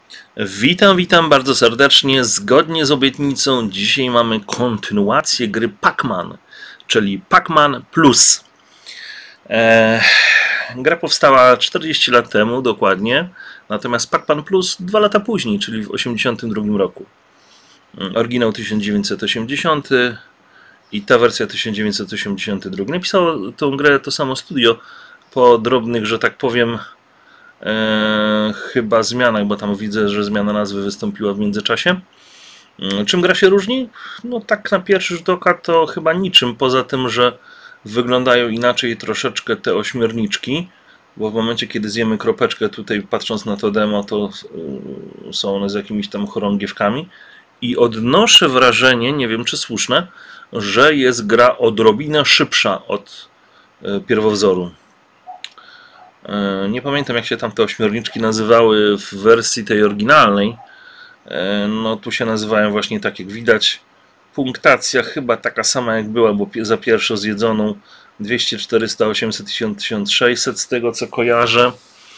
Witam bardzo serdecznie. Zgodnie z obietnicą dzisiaj mamy kontynuację gry Pac-Man, czyli Pac-Man Plus. Gra powstała 40 lat temu dokładnie, natomiast Pac-Man Plus 2 lata później, czyli w 1982 roku. Oryginał 1980 i ta wersja 1982. Napisało tą grę to samo studio po drobnych, że tak powiem, chyba zmianach, bo tam widzę, że zmiana nazwy wystąpiła w międzyczasie. Czym gra się różni? No tak na pierwszy rzut oka to chyba niczym, poza tym, że wyglądają inaczej troszeczkę te ośmiorniczki, bo w momencie, kiedy zjemy kropeczkę tutaj, patrząc na to demo, to są one z jakimiś tam chorągiewkami i odnoszę wrażenie, nie wiem czy słuszne, że jest gra odrobinę szybsza od pierwowzoru. Nie pamiętam, jak się tam te ośmiorniczki nazywały w wersji tej oryginalnej. No tu się nazywają właśnie tak, jak widać. Punktacja chyba taka sama jak była, bo za pierwszą zjedzoną 200, 400, 800, 1000, 1600 z tego co kojarzę.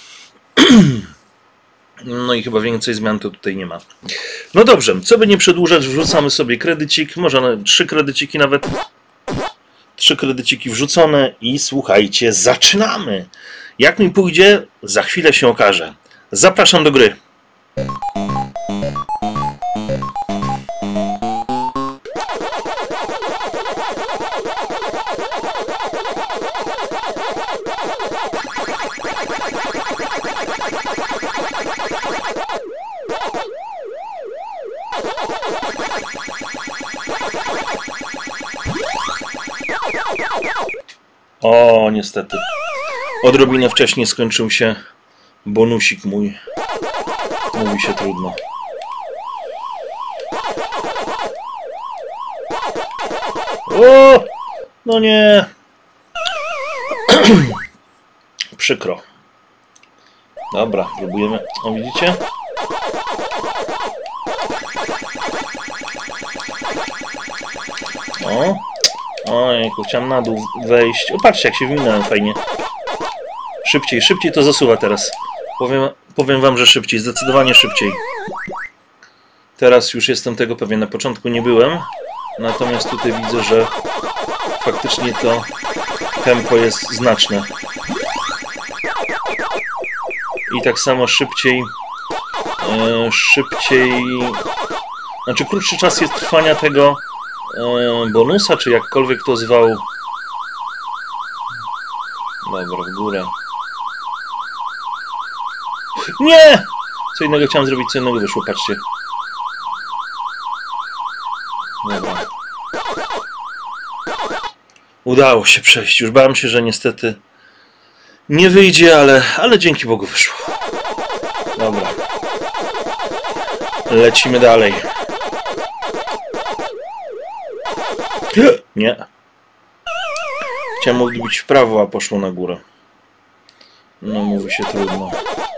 No i chyba więcej zmian to tutaj nie ma. No dobrze, co by nie przedłużać, wrzucamy sobie kredycik, może 3 kredyciki nawet. 3 kredyciki wrzucone i słuchajcie, zaczynamy! Jak mi pójdzie, za chwilę się okaże. Zapraszam do gry. O, niestety. Odrobinę wcześniej skończył się bonusik mój. Mówi się trudno. O! No nie. Przykro. Dobra, próbujemy. O, widzicie? O! Ojejku, chciałem na dół wejść. O, patrzcie, jak się wyminąłem fajnie. Szybciej to zasuwa teraz. Powiem wam, że szybciej, zdecydowanie szybciej. Teraz już jestem tego pewien, na początku nie byłem. Natomiast tutaj widzę, że faktycznie to tempo jest znaczne. I tak samo szybciej... Znaczy krótszy czas jest trwania tego bonusa, czy jakkolwiek to zwał. Dobra, w górę. Nie! Co innego chciałem zrobić, co innego wyszło, patrzcie. Dobra. Udało się przejść. Już bałem się, że niestety nie wyjdzie, ale dzięki Bogu wyszło. Dobra. Lecimy dalej. Nie. Chciałem odbić w prawo, a poszło na górę. No, mówi się trudno.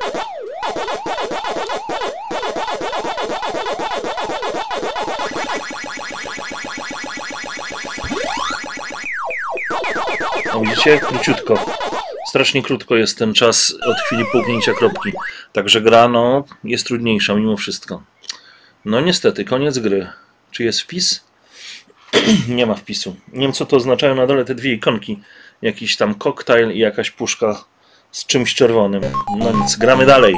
No, widzicie? Króciutko. Strasznie krótko jest ten czas od chwili połknięcia kropki. Także gra, no, jest trudniejsza mimo wszystko. No niestety, koniec gry. Czy jest wpis? Nie ma wpisu. Nie wiem, co to oznaczają na dole te dwie ikonki. Jakiś tam koktajl i jakaś puszka z czymś czerwonym. No nic, gramy dalej.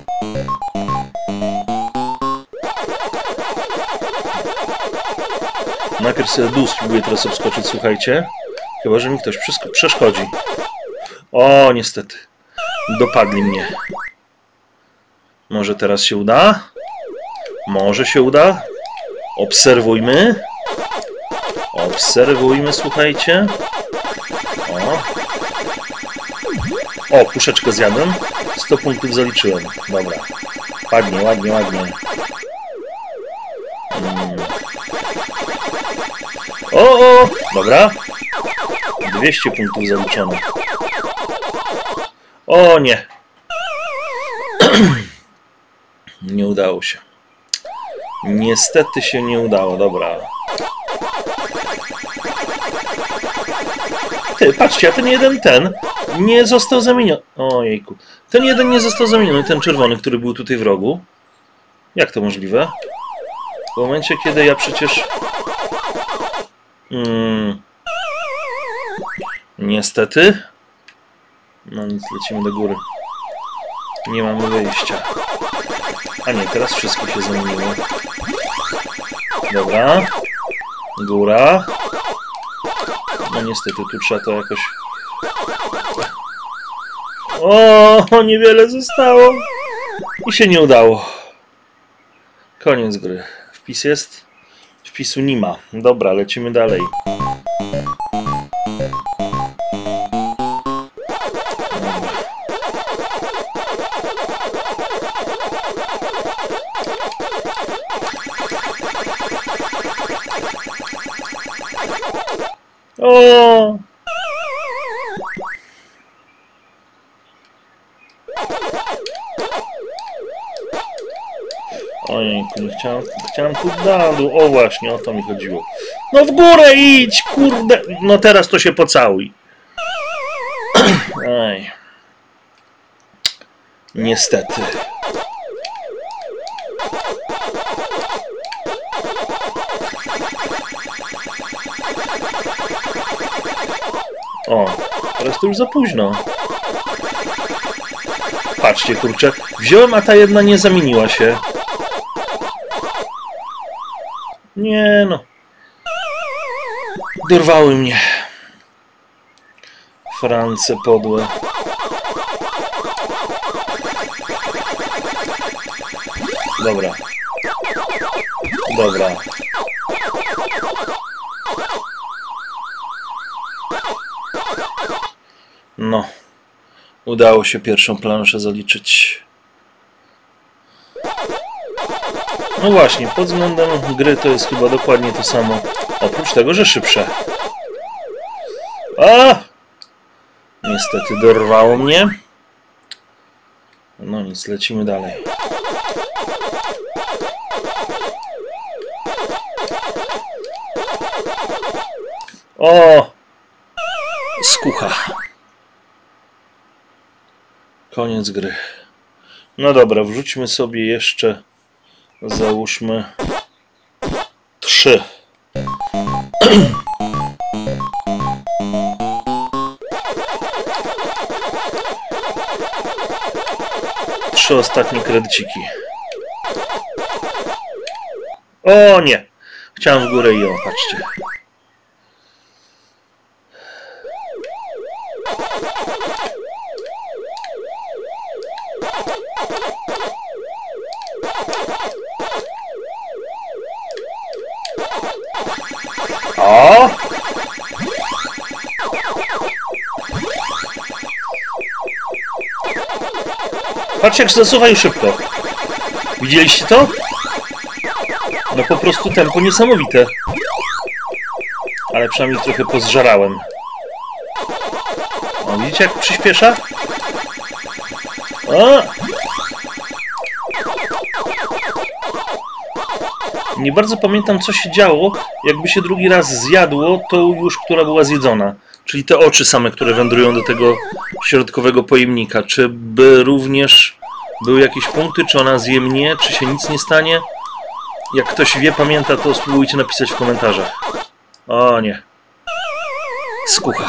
Najpierw sobie dół spróbuję teraz obskoczyć, słuchajcie. Chyba że mi ktoś przeszkodzi. O, niestety. Dopadli mnie. Może teraz się uda? Może się uda? Obserwujmy. Obserwujmy, słuchajcie. O, puszeczkę zjadłem. 100 punktów zaliczyłem. Dobra. Ładnie, ładnie, ładnie. O! Dobra. 200 punktów zaliczone. O nie. Nie udało się. Niestety się nie udało. Dobra. Ty, patrzcie, a ten nie został zamieniony. Ojejku. Ten jeden nie został zamieniony, ten czerwony, który był tutaj w rogu. Jak to możliwe? W momencie, kiedy ja przecież... Niestety. No nic, lecimy do góry. Nie mamy wyjścia. A nie, teraz wszystko się zmieniło. Dobra. Góra. No niestety, tu trzeba to jakoś... O, niewiele zostało. I się nie udało. Koniec gry. Wpis jest? Wpisu nie ma. Dobra, lecimy dalej. O! Ojejku, nie chciałem tu na dół. O właśnie, o to mi chodziło. No w górę idź, kurde. No teraz to się pocałuj. Aj. Niestety. O, teraz to już za późno. Patrzcie, kurczę. Wziąłem, a ta jedna nie zamieniła się. Nie no. Dorwały mnie. France podłe. Dobra. Dobra. No. Udało się pierwszą planszę zaliczyć. No właśnie, pod względem gry to jest chyba dokładnie to samo. Oprócz tego, że szybsze. A! Niestety dorwało mnie. No nic, lecimy dalej. O! Skucha. Koniec gry. No dobra, wrzućmy sobie jeszcze, załóżmy 3. Trzy ostatnie kredyciki. O nie! Chciałem w górę i patrzcie. O! Patrz jak zasuwają szybko. Widzieliście to? No po prostu tempo niesamowite. Ale przynajmniej trochę pozżarałem. O, widzicie jak przyspiesza? O! Nie bardzo pamiętam, co się działo, jakby się drugi raz zjadło tą już, która była zjedzona. Czyli te oczy same, które wędrują do tego środkowego pojemnika. Czy by również były jakieś punkty, czy ona zje mnie, czy się nic nie stanie? Jak ktoś wie, pamięta, to spróbujcie napisać w komentarzach. O nie. Skucha.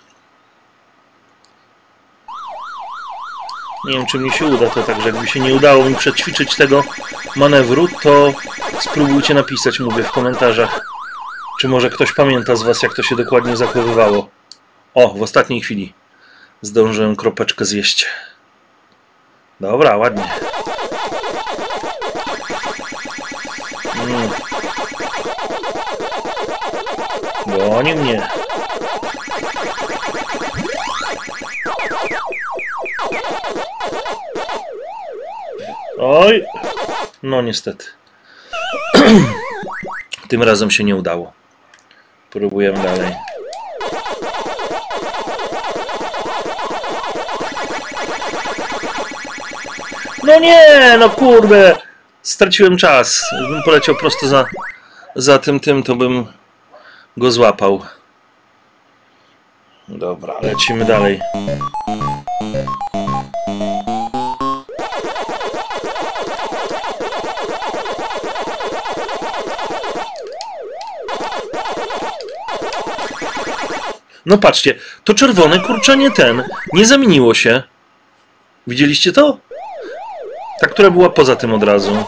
Nie wiem, czy mi się uda to tak, że jakby się nie udało mi przećwiczyć tego manewru, to spróbujcie napisać, mówię, w komentarzach. Czy może ktoś pamięta z was, jak to się dokładnie zachowywało. O, w ostatniej chwili zdążyłem kropeczkę zjeść. Dobra, ładnie. Goni mnie. Oj. No niestety. Tym razem się nie udało. Próbujemy dalej. No nie, no kurde. Straciłem czas. Gdybym poleciał prosto za tym, to bym go złapał. Dobra, lecimy dalej. No patrzcie, to czerwone, kurczę, nie ten. Nie zamieniło się. Widzieliście to? Ta, która była poza tym od razu.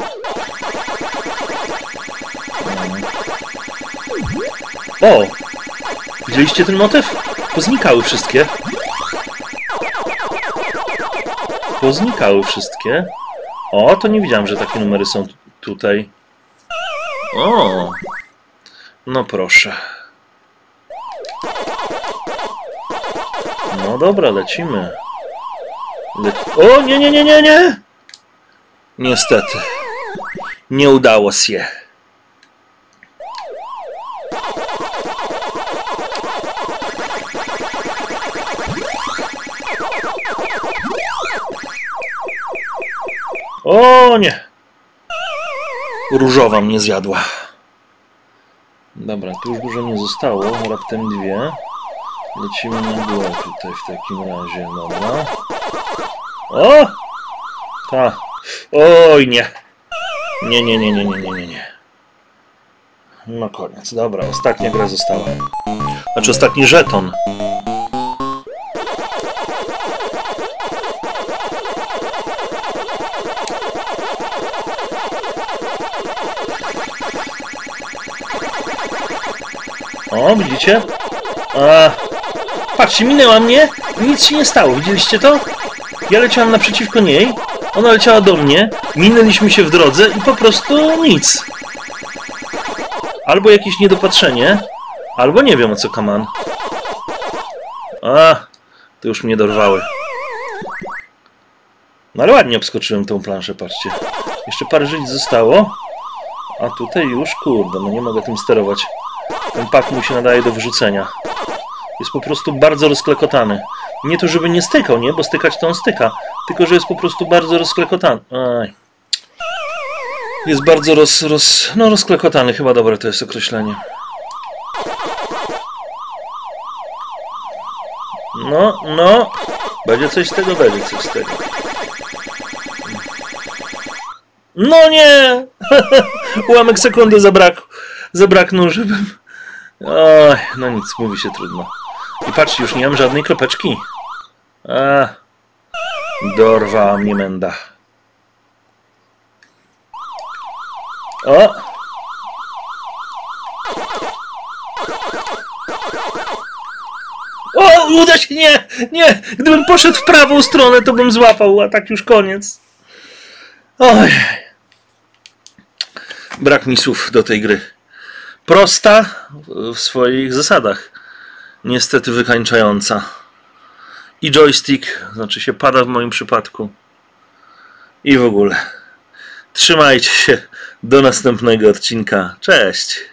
O! Widzieliście ten motyw? Poznikały wszystkie. Poznikały wszystkie. O, to nie widziałem, że takie numery są tutaj. O! No proszę. No dobra, lecimy. O, nie, nie, nie, nie, nie! Niestety. Nie udało się. O nie! Różowa mnie zjadła. Dobra, tu już dużo nie zostało. Raptem 2. Lecimy na górę tutaj w takim razie. Dobra. O! Ta. Oj, nie. Nie, nie, nie, nie, nie, nie, nie, nie. No koniec. Dobra, ostatnia gra została. Znaczy ostatni żeton. O, widzicie? Patrzcie, minęła mnie i nic się nie stało. Widzieliście to? Ja leciałem naprzeciwko niej, ona leciała do mnie, minęliśmy się w drodze i po prostu nic. Albo jakieś niedopatrzenie, albo nie wiem o co kaman. To już mnie dorwały. No ale ładnie obskoczyłem tą planszę, patrzcie. Jeszcze parę żyć zostało, a tutaj już, kurde, no nie mogę tym sterować. Ten pak mu się nadaje do wyrzucenia. Jest po prostu bardzo rozklekotany. Nie to, żeby nie stykał, nie? Bo stykać to on styka. Tylko, że jest po prostu bardzo rozklekotany. Aj. Jest bardzo rozklekotany. Chyba dobre to jest określenie. No. Będzie coś z tego, będzie coś z tego. No nie! Ułamek sekundy zabraknął, żebym... Oj, no nic, mówi się trudno. I patrzcie, już nie mam żadnej kropeczki. Dorwała mnie menda. O! O, uda się, nie! Nie! Gdybym poszedł w prawą stronę, to bym złapał, a tak już koniec. Oj. Brak mi słów do tej gry. Prosta w swoich zasadach. Niestety wykańczająca. I joystick, znaczy się pada w moim przypadku. I w ogóle. Trzymajcie się. Do następnego odcinka. Cześć.